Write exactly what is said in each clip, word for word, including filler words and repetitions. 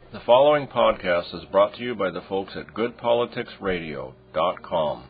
The following podcast is brought to you by the folks at good politics radio dot com.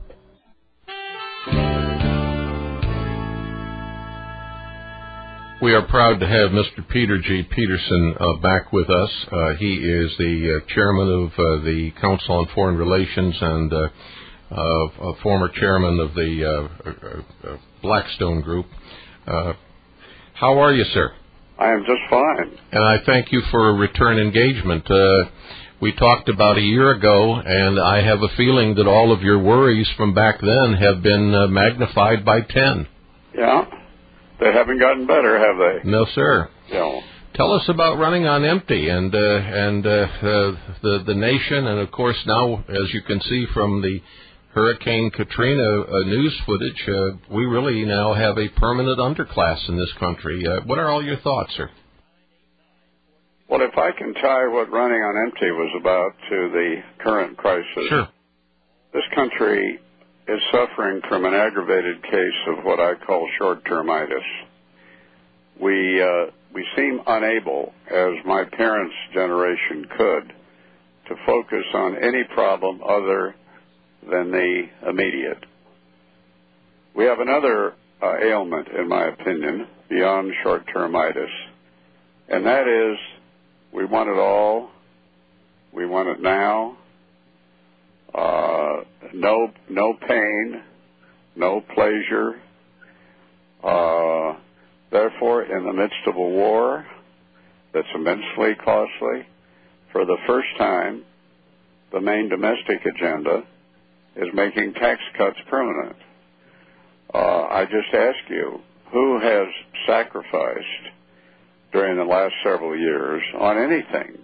We are proud to have Mister Peter G. Peterson uh, back with us. Uh, he is the uh, chairman of uh, the Council on Foreign Relations and uh, uh, a former chairman of the uh, uh, uh, Blackstone Group. Uh, how are you, sir? I am just fine. And I thank you for a return engagement. Uh, we talked about a year ago, and I have a feeling that all of your worries from back then have been uh, magnified by ten. Yeah? They haven't gotten better, have they? No, sir. Yeah. Tell us about running on empty and uh, and uh, uh, the the nation, and of course now, as you can see from the Hurricane Katrina uh, news footage, uh, we really now have a permanent underclass in this country. Uh, what are all your thoughts, sir? Well, if I can tie what running on empty was about to the current crisis, sure. This country is suffering from an aggravated case of what I call short-termitis. We uh, we seem unable, as my parents' generation could, to focus on any problem other than the immediate. We have another uh, ailment, in my opinion, beyond short-termitis, and that is we want it all, we want it now, uh, no no pain, no pleasure. Uh, therefore, in the midst of a war that's immensely costly, for the first time, the main domestic agenda is making tax cuts permanent. Uh, I just ask you, who has sacrificed during the last several years on anything?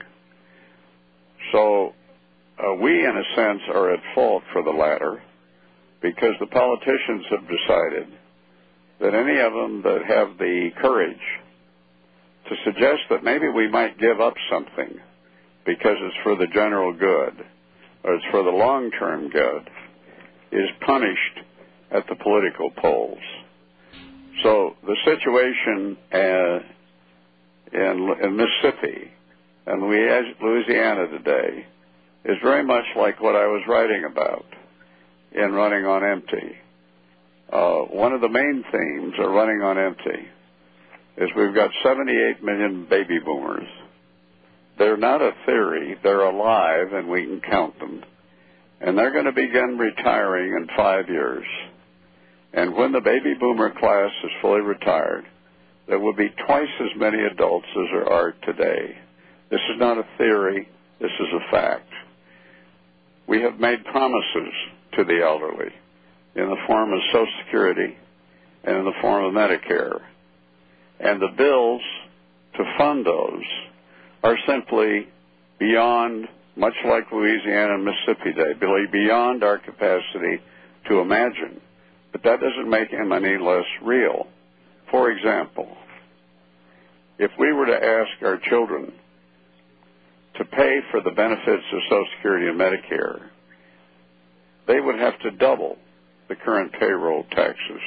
So uh, we, in a sense, are at fault for the latter because the politicians have decided that any of them that have the courage to suggest that maybe we might give up something because it's for the general good or it's for the long-term good is punished at the political polls. So the situation uh, in, in Mississippi and Louisiana today is very much like what I was writing about in Running on Empty. Uh, one of the main themes of Running on Empty is we've got seventy-eight million baby boomers. They're not a theory, they're alive and we can count them. And they're going to begin retiring in five years. And when the baby boomer class is fully retired, there will be twice as many adults as there are today. This is not a theory, this is a fact. We have made promises to the elderly in the form of Social Security and in the form of Medicare. And the bills to fund those are simply beyond, much like Louisiana and Mississippi Day, beyond our capacity to imagine. But that doesn't make them any less real. For example, if we were to ask our children to pay for the benefits of Social Security and Medicare, they would have to double the current payroll taxes.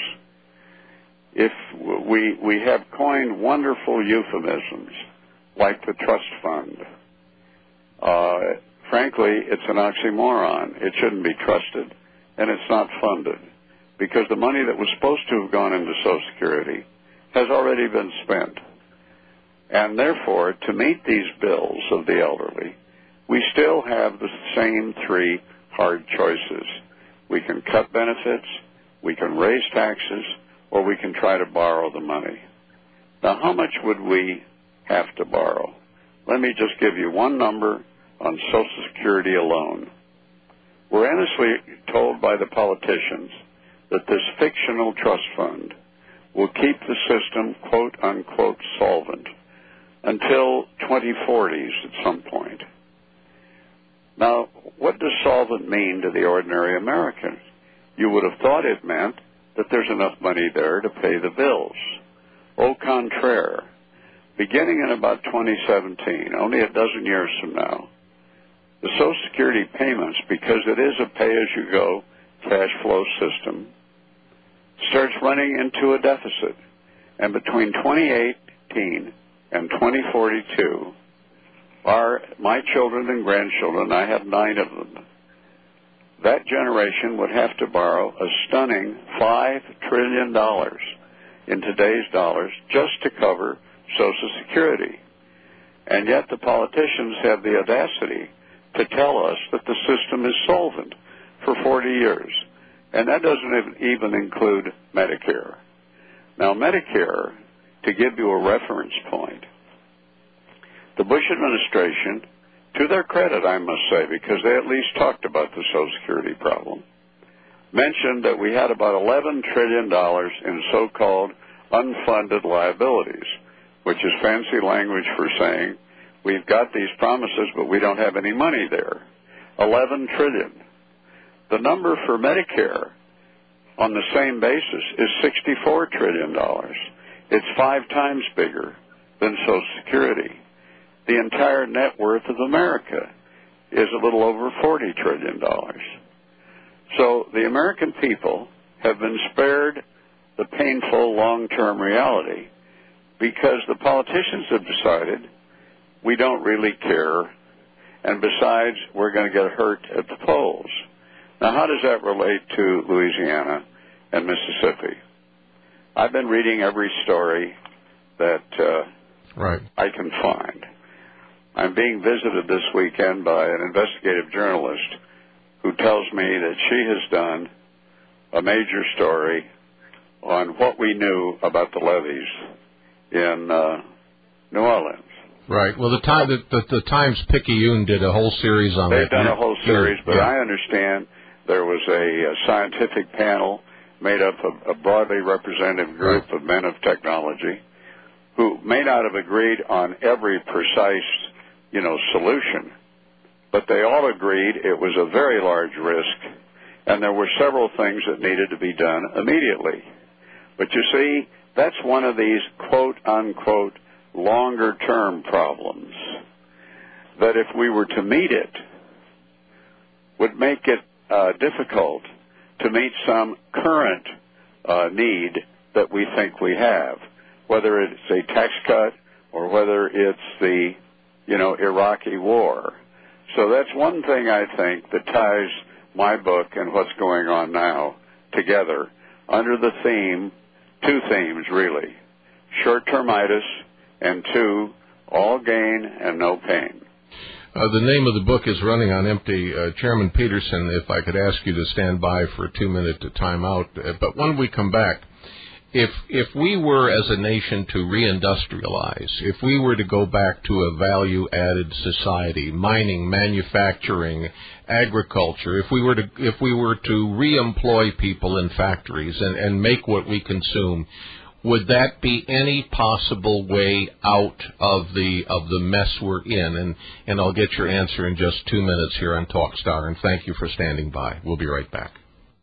If we we have coined wonderful euphemisms like the trust fund. Uh, frankly, it's an oxymoron. It shouldn't be trusted, and it's not funded, because the money that was supposed to have gone into Social Security has already been spent. And therefore, to meet these bills of the elderly, we still have the same three hard choices. We can cut benefits, we can raise taxes, or we can try to borrow the money. Now, how much would we have to borrow? Let me just give you one number on Social Security alone. We're endlessly told by the politicians that this fictional trust fund will keep the system, quote, unquote, solvent until twenty forties at some point. Now, what does solvent mean to the ordinary American? You would have thought it meant that there's enough money there to pay the bills. Au contraire, beginning in about twenty seventeen, only a dozen years from now, the Social Security payments, because it is a pay-as-you-go cash flow system, starts running into a deficit. And between twenty eighteen and twenty forty-two, our, my children and grandchildren, I have nine of them, that generation would have to borrow a stunning five trillion dollars in today's dollars just to cover Social Security. And yet the politicians have the audacity to tell us that the system is solvent for forty years. And that doesn't even include Medicare. Now, Medicare, to give you a reference point, the Bush administration, to their credit, I must say, because they at least talked about the Social Security problem, mentioned that we had about eleven trillion dollars in so-called unfunded liabilities, which is fancy language for saying we've got these promises, but we don't have any money there. eleven trillion dollars. The number for Medicare on the same basis is sixty-four trillion dollars. It's five times bigger than Social Security. The entire net worth of America is a little over forty trillion dollars. So the American people have been spared the painful long-term reality because the politicians have decided we don't really care, and besides, we're going to get hurt at the polls. Now, how does that relate to Louisiana and Mississippi? I've been reading every story that uh, right. I can find. I'm being visited this weekend by an investigative journalist who tells me that she has done a major story on what we knew about the levees in uh, New Orleans. Right. Well, the time the, the, the Times Picayune did a whole series on They've that. They've done a whole series, but yeah. I understand there was a, a scientific panel made up of a broadly representative group right. of men of technology who may not have agreed on every precise, you know, solution, but they all agreed it was a very large risk, and there were several things that needed to be done immediately. But you see, that's one of these quote-unquote longer-term problems that if we were to meet it, would make it uh, difficult to meet some current uh, need that we think we have, whether it's a tax cut or whether it's the, you know, Iraqi war. So that's one thing I think that ties my book and what's going on now together under the theme, two themes really, short-termitis, and two, all gain and no pain. Uh, the name of the book is Running on Empty. Uh, Chairman Peterson, if I could ask you to stand by for a two-minute time out. Uh, but when we come back, if if we were as a nation to reindustrialize, if we were to go back to a value-added society, mining, manufacturing, agriculture, if we were to if we were to re-employ people in factories and, and make what we consume, would that be any possible way out of the of the mess we're in? And and I'll get your answer in just two minutes here on Talkstar. And thank you for standing by. We'll be right back.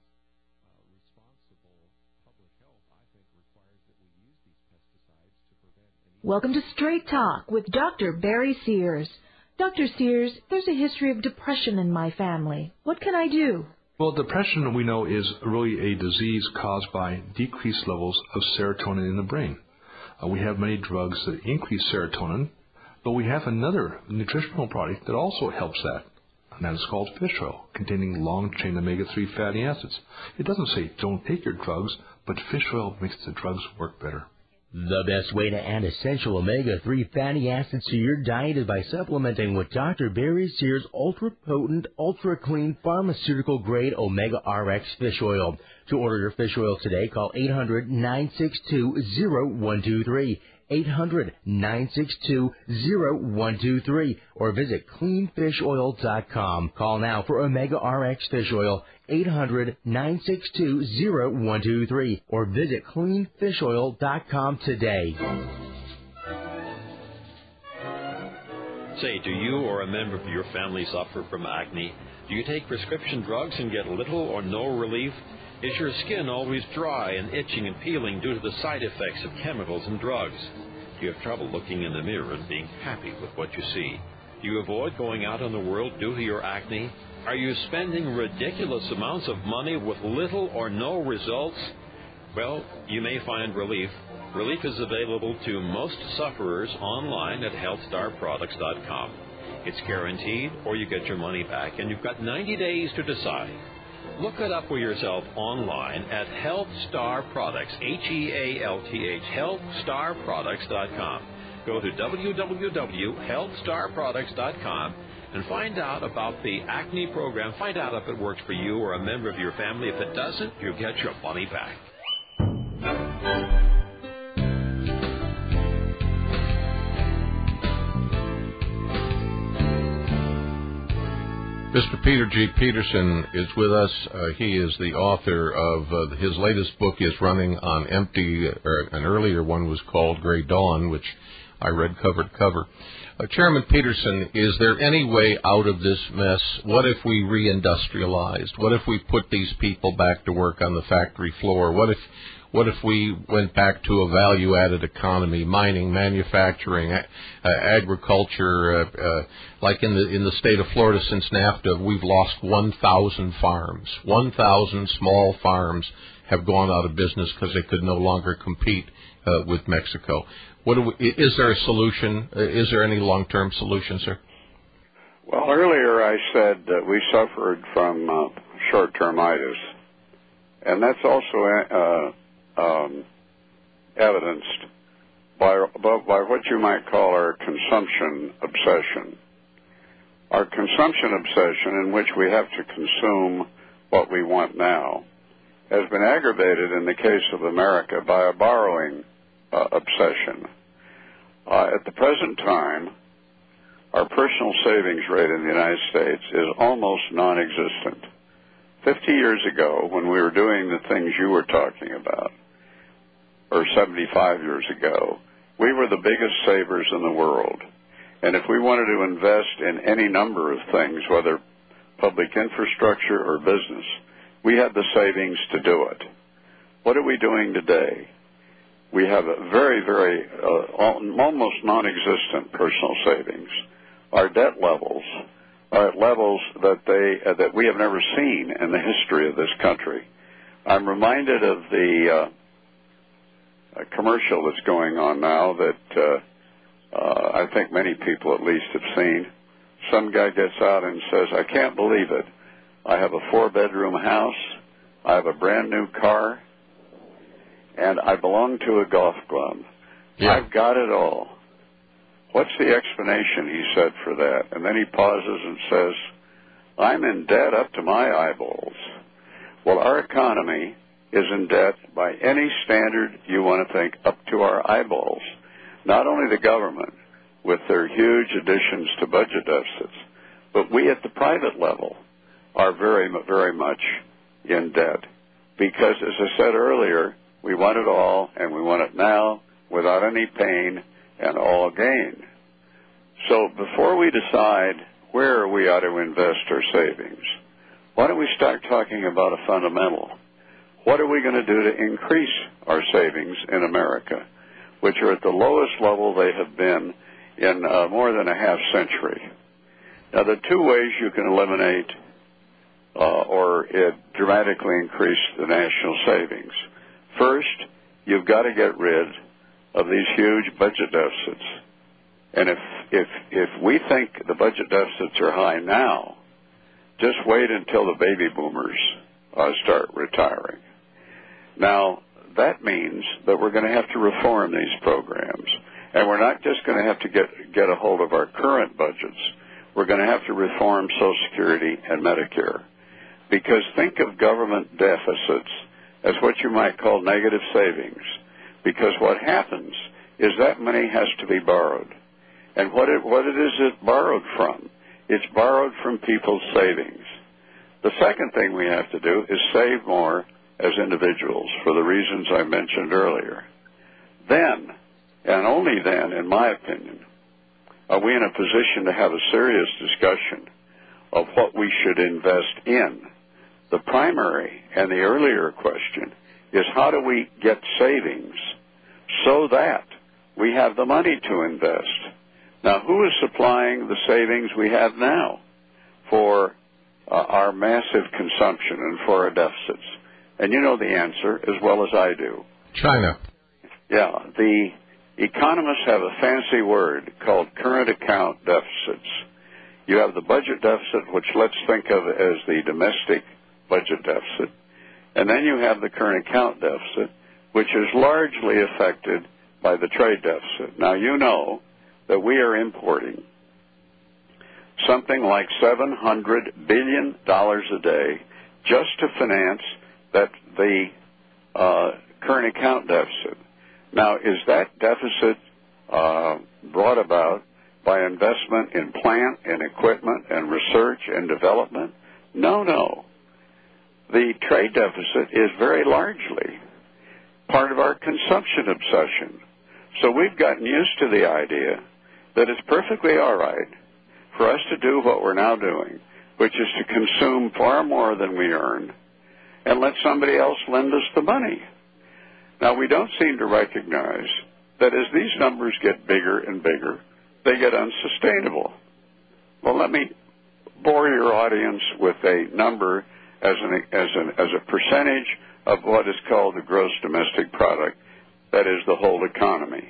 Welcome to Straight Talk with Doctor Barry Sears. Doctor Sears, there's a history of depression in my family. What can I do? Well, depression, we know, is really a disease caused by decreased levels of serotonin in the brain. Uh, we have many drugs that increase serotonin, but we have another nutritional product that also helps that, and that is called fish oil, containing long-chain omega three fatty acids. It doesn't say don't take your drugs, but fish oil makes the drugs work better. The best way to add essential omega three fatty acids to your diet is by supplementing with Doctor Barry Sears' ultra-potent, ultra-clean, pharmaceutical-grade Omega R X fish oil. To order your fish oil today, call eight hundred, nine six two, zero one two three, eight hundred, nine six two, zero one two three, or visit clean fish oil dot com. Call now for Omega R X fish oil, eight hundred, nine six two, zero one two three, or visit clean fish oil dot com today. Say, do you or a member of your family suffer from acne? Do you take prescription drugs and get little or no relief? Is your skin always dry and itching and peeling due to the side effects of chemicals and drugs? Do you have trouble looking in the mirror and being happy with what you see? Do you avoid going out in the world due to your acne? Are you spending ridiculous amounts of money with little or no results? Well, you may find relief. Relief is available to most sufferers online at health star products dot com. It's guaranteed, or you get your money back, and you've got ninety days to decide. Look it up for yourself online at Health Star Products, H E A L T H, health star products dot com. Go to w w w dot health star products dot com and find out about the acne program. Find out if it works for you or a member of your family. If it doesn't, you get your money back. Mister Peter G. Peterson is with us. Uh, he is the author of uh, his latest book is running on empty, or an earlier one was called Gray Dawn, which I read cover to cover. Uh, Chairman Peterson, is there any way out of this mess? What if we reindustrialized? What if we put these people back to work on the factory floor? What if What if we went back to a value-added economy, mining, manufacturing, uh, agriculture? Uh, uh, like in the in the state of Florida, since NAFTA, we've lost one thousand farms. one thousand small farms have gone out of business because they could no longer compete uh, with Mexico. What do we, is there a solution? Uh, is there any long-term solution, sir? Well, earlier I said that we suffered from uh, short-termitis, and that's also uh, Um, evidenced by, by what you might call our consumption obsession. Our consumption obsession, in which we have to consume what we want now, has been aggravated in the case of America by a borrowing uh, obsession. Uh, at the present time, our personal savings rate in the United States is almost non-existent. Fifty years ago, when we were doing the things you were talking about, or seventy-five years ago, we were the biggest savers in the world. And if we wanted to invest in any number of things, whether public infrastructure or business, we had the savings to do it. What are we doing today? We have a very, very, uh, almost non-existent personal savings. Our debt levels are at levels that they uh, that we have never seen in the history of this country. I'm reminded of the uh, a commercial that's going on now that uh, uh, I think many people at least have seen. Some guy gets out and says, "I can't believe it. I have a four-bedroom house, I have a brand-new car, and I belong to a golf club. Yeah. I've got it all. What's the explanation," he said, "for that?" And then he pauses and says, "I'm in debt up to my eyeballs." Well, our economy is in debt by any standard you want to think, up to our eyeballs. Not only the government with their huge additions to budget deficits, but we at the private level are very, very much in debt. Because, as I said earlier, we want it all, and we want it now without any pain and all gain. So before we decide where we ought to invest our savings, why don't we start talking about a fundamental? What are we going to do to increase our savings in America, which are at the lowest level they have been in uh, more than a half century? Now, there are two ways you can eliminate uh, or it dramatically increase the national savings. First, you've got to get rid of these huge budget deficits. And if, if, if we think the budget deficits are high now, just wait until the baby boomers uh, start retiring. Now, that means that we're going to have to reform these programs. And we're not just going to have to get, get a hold of our current budgets. We're going to have to reform Social Security and Medicare. Because think of government deficits as what you might call negative savings. Because what happens is that money has to be borrowed. And what it, what it is it borrowed from? It's borrowed from people's savings. The second thing we have to do is save more as individuals for the reasons I mentioned earlier. Then, and only then, in my opinion, are we in a position to have a serious discussion of what we should invest in. The primary and the earlier question is how do we get savings so that we have the money to invest? Now, who is supplying the savings we have now for uh, our massive consumption and for our deficits? And you know the answer as well as I do. China. Yeah. The economists have a fancy word called current account deficits. You have the budget deficit, which let's think of as the domestic budget deficit. And then you have the current account deficit, which is largely affected by the trade deficit. Now, you know that we are importing something like seven hundred billion dollars a day just to finance that the uh, current account deficit. Now, is that deficit uh, brought about by investment in plant and equipment and research and development? No, no. The trade deficit is very largely part of our consumption obsession. So we've gotten used to the idea that it's perfectly all right for us to do what we're now doing, which is to consume far more than we earn and let somebody else lend us the money. Now, we don't seem to recognize that as these numbers get bigger and bigger, they get unsustainable. Well, let me bore your audience with a number as an as an as a percentage of what is called the gross domestic product, that is the whole economy.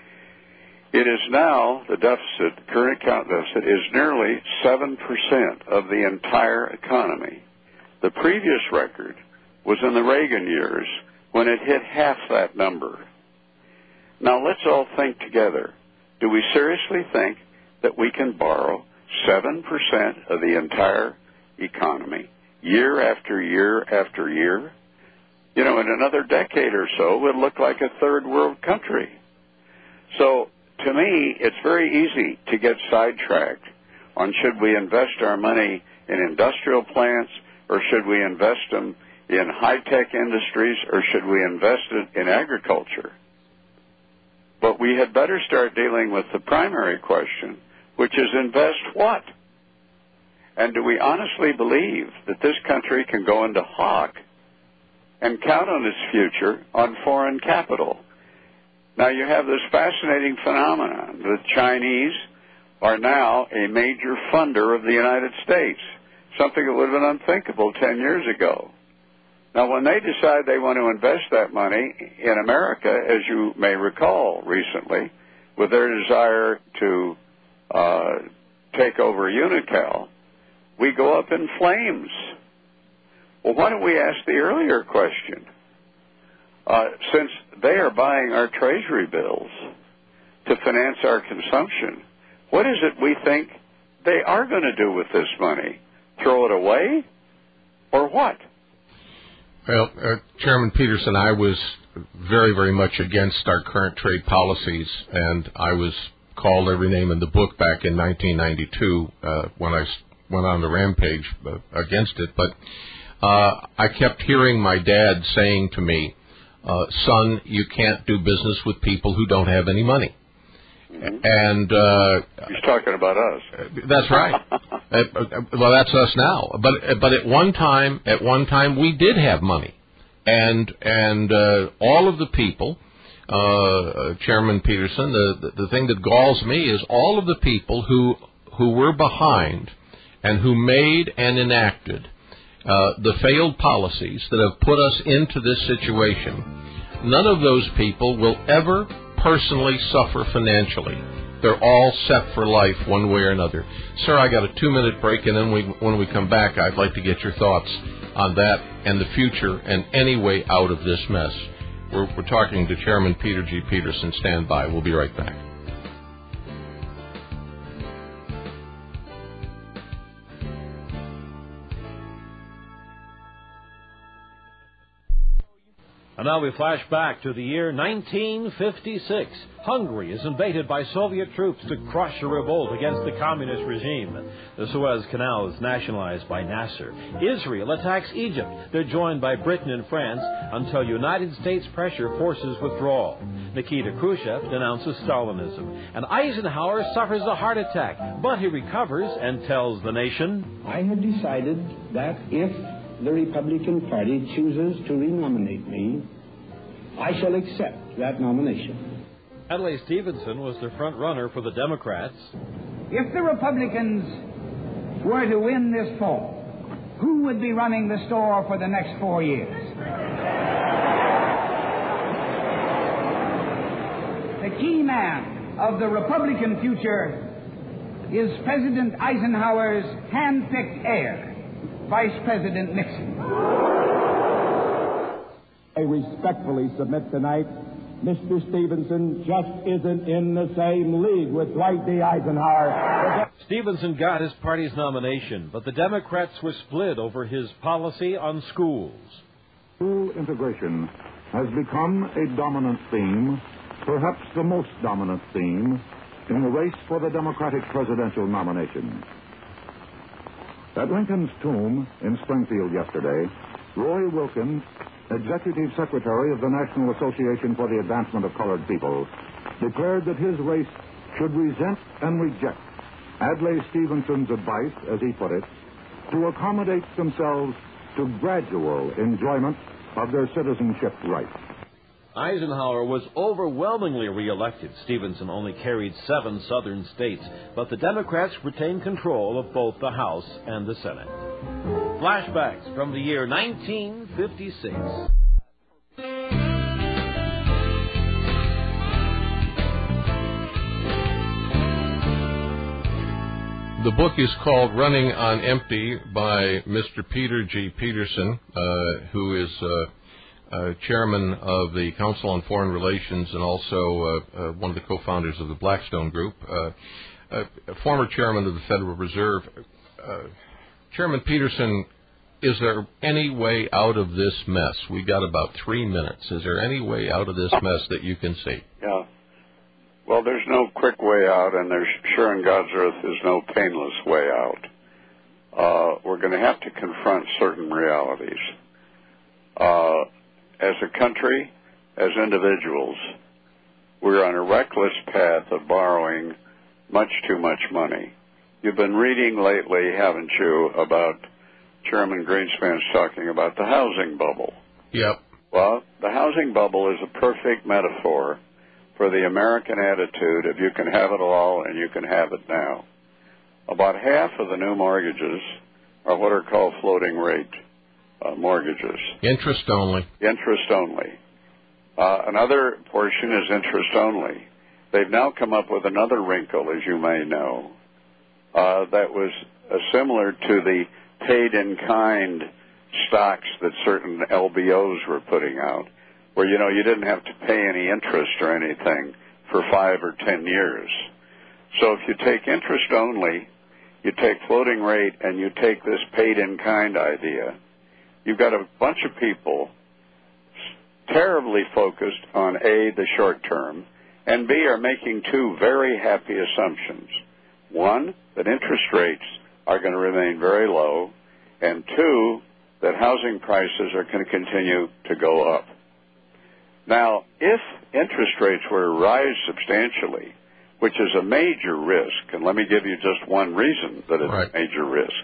It is now, the deficit, the current account deficit, is nearly seven percent of the entire economy. The previous record was in the Reagan years when it hit half that number. Now let's all think together. Do we seriously think that we can borrow seven percent of the entire economy year after year after year? You know, in another decade or so, we'll look like a third world country. So, to me, it's very easy to get sidetracked on should we invest our money in industrial plants or should we invest them in high-tech industries or should we invest it in agriculture. But we had better start dealing with the primary question, which is invest what? And do we honestly believe that this country can go into hock and count on its future on foreign capital? Now, you have this fascinating phenomenon. The Chinese are now a major funder of the United States, something that would have been unthinkable ten years ago. Now, when they decide they want to invest that money in America, as you may recall recently, with their desire to uh, take over Unocal, we go up in flames. Well, why don't we ask the earlier question? Uh, since they are buying our treasury bills to finance our consumption, what is it we think they are going to do with this money? Throw it away? Or what? Well, uh, Chairman Peterson, I was very, very much against our current trade policies, and I was called every name in the book back in nineteen ninety-two uh, when I went on the rampage uh, against it. But uh, I kept hearing my dad saying to me, uh, son, you can't do business with people who don't have any money. Mm-hmm. And uh, he's talking about us. That's right. uh, well, that's us now. But but at one time, at one time, we did have money, and and uh, all of the people, uh, Chairman Peterson, the, the the thing that galls me is all of the people who who were behind and who made and enacted uh, the failed policies that have put us into this situation. None of those people will ever personally suffer financially. They're all set for life one way or another. Sir, I got a two-minute break, and then we, when we come back, I'd like to get your thoughts on that and the future and any way out of this mess. We're, we're talking to Chairman Peter G. Peterson. Stand by. We'll be right back. And now we flash back to the year nineteen fifty-six. Hungary is invaded by Soviet troops to crush a revolt against the communist regime. The Suez Canal is nationalized by Nasser. Israel attacks Egypt. They're joined by Britain and France until United States pressure forces withdrawal. Nikita Khrushchev denounces Stalinism. And Eisenhower suffers a heart attack, but he recovers and tells the nation, I have decided that if the Republican Party chooses to renominate me, I shall accept that nomination. Adlai Stevenson was the front runner for the Democrats. If the Republicans were to win this fall, who would be running the store for the next four years? The key man of the Republican future is President Eisenhower's hand-picked heir, Vice President Nixon. I respectfully submit tonight, Mister Stevenson just isn't in the same league with Dwight D. Eisenhower. Stevenson got his party's nomination, but the Democrats were split over his policy on schools. School integration has become a dominant theme, perhaps the most dominant theme, in the race for the Democratic presidential nomination. At Lincoln's tomb in Springfield yesterday, Roy Wilkins, Executive Secretary of the National Association for the Advancement of Colored People, declared that his race should resent and reject Adlai Stevenson's advice, as he put it, to accommodate themselves to gradual enjoyment of their citizenship rights. Eisenhower was overwhelmingly reelected. Stevenson only carried seven southern states, but the Democrats retained control of both the House and the Senate. Flashbacks from the year nineteen fifty-six. The book is called Running on Empty by Mister Peter G. Peterson, uh, who is uh, uh, chairman of the Council on Foreign Relations and also uh, uh, one of the co-founders of the Blackstone Group, uh, uh, former chairman of the Federal Reserve. Uh, Chairman Peterson, is there any way out of this mess? We got about three minutes. Is there any way out of this mess that you can see? Yeah. Well, there's no quick way out, and there's sure in God's earth there's no painless way out. Uh, we're going to have to confront certain realities. Uh, as a country, as individuals, we're on a reckless path of borrowing much too much money. You've been reading lately, haven't you, about Chairman Greenspan's talking about the housing bubble. Yep. Well, the housing bubble is a perfect metaphor for the American attitude of you can have it all and you can have it now. About half of the new mortgages are what are called floating rate uh, mortgages. Interest only. Interest only. Uh, another portion is interest only. They've now come up with another wrinkle, as you may know, uh, that was uh, similar to the paid-in-kind stocks that certain L B Os were putting out, where, you know, you didn't have to pay any interest or anything for five or ten years. So if you take interest only, you take floating rate, and you take this paid-in-kind idea, you've got a bunch of people terribly focused on, A, the short term, and B, are making two very happy assumptions. One, that interest rates are going to remain very low, and two, that housing prices are going to continue to go up. Now, if interest rates were to rise substantially, which is a major risk, and let me give you just one reason that it's right. a major risk,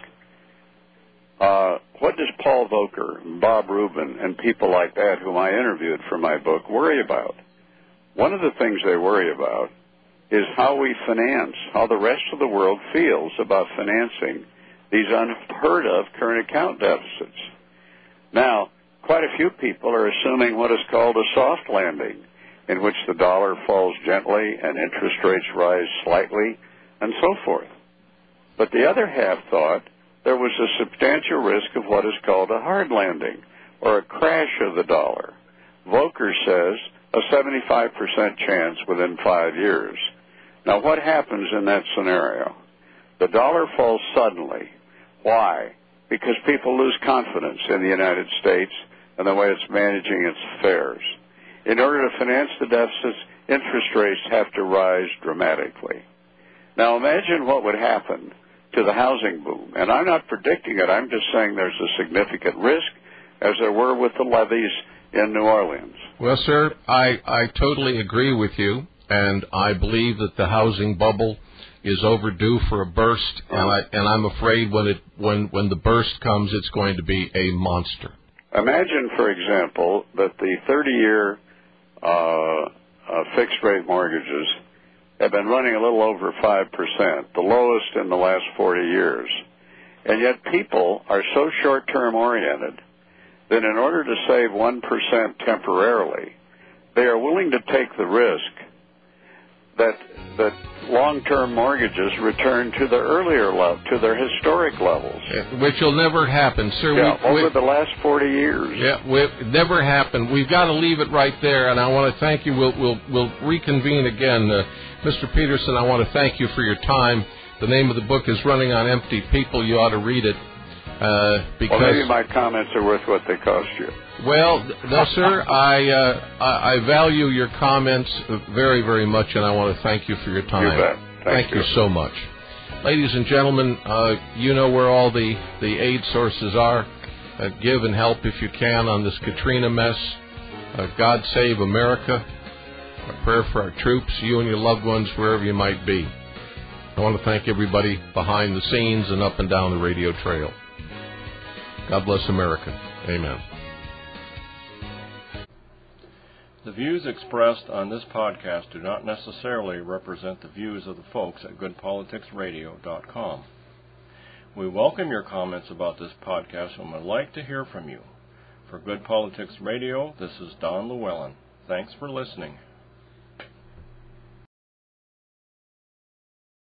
uh, what does Paul Volcker and Bob Rubin and people like that, whom I interviewed for my book, worry about? One of the things they worry about is how we finance, how the rest of the world feels about financing these unheard of current account deficits. Now, quite a few people are assuming what is called a soft landing, in which the dollar falls gently and interest rates rise slightly, and so forth. But the other half thought there was a substantial risk of what is called a hard landing, or a crash of the dollar. Volcker says a seventy-five percent chance within five years. Now, what happens in that scenario? The dollar falls suddenly. Why? Because people lose confidence in the United States and the way it's managing its affairs. In order to finance the deficits, interest rates have to rise dramatically. Now, imagine what would happen to the housing boom. And I'm not predicting it. I'm just saying there's a significant risk, as there were with the levees in New Orleans. Well, sir, I, I totally agree with you, and I believe that the housing bubble is overdue for a burst, and, I, and I'm afraid when, it, when, when the burst comes, it's going to be a monster. Imagine, for example, that the thirty-year uh, uh, fixed-rate mortgages have been running a little over five percent, the lowest in the last forty years. And yet people are so short-term oriented that in order to save one percent temporarily, they are willing to take the risk that that long-term mortgages return to the earlier level, to their historic levels. Yeah, which will never happen, sir. Yeah, we, over we, the last forty years. Yeah, we, never happened. We've got to leave it right there, and I want to thank you. We'll we'll, we'll reconvene again. Uh, Mister Peterson, I want to thank you for your time. The name of the book is Running on Empty. People, you ought to read it. Uh, because well, maybe my comments are worth what they cost you. Well, no, sir. I, uh, I I value your comments very, very much, and I want to thank you for your time. You bet. Thank, thank you. you so much, ladies and gentlemen. Uh, you know where all the the aid sources are. Uh, give and help if you can on this Katrina mess. Uh, God save America. A prayer for our troops, you and your loved ones, wherever you might be. I want to thank everybody behind the scenes and up and down the radio trail. God bless America. Amen. The views expressed on this podcast do not necessarily represent the views of the folks at good politics radio dot com. We welcome your comments about this podcast and would like to hear from you. For Good Politics Radio, this is Don Llewellyn. Thanks for listening.